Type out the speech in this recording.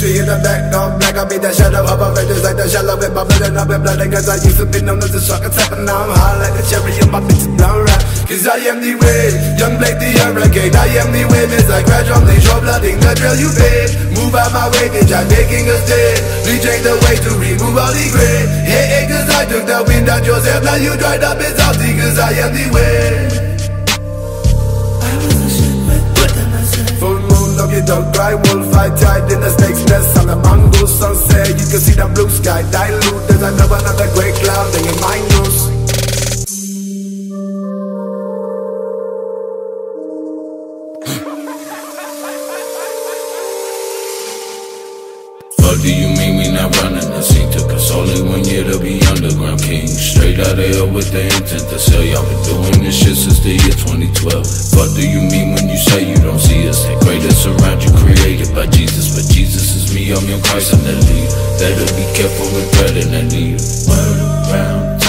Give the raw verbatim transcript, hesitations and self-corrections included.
tree in the back, no black. I be that shadow of Avengers, like the shallow with my blood and I've been blood. Cause I used to be known as a shark attack, but now I'm high like a cherry and my bitch is blown right. Cause I am the way, young Blake the hurricane. I am the way, miss like crash on the shore, blooding the drill you paid. Move out my way, bitch, I'm making a stand. Reject the way to remove all the gray. Hey, hey, cause I took the wind out yourself. Now you dried up, it's salty, cause I am the way. Full moon, look it don't cry, wolf fight tied in the snake's nest. On the mango sunset, you can see the blue sky dilute. There's another, another great cloud thing in my nose. What do you mean we not running the scene? Took us only one year to be underground kings. Straight out of hell with the intent to sell. Y'all been doing this shit since the year twenty twelve. What do you mean when you say you don't see us? That greatest around you created by Jesus. But Jesus is me, I'm your Christ, I'm the lead. Better be careful with bread and that need. Word around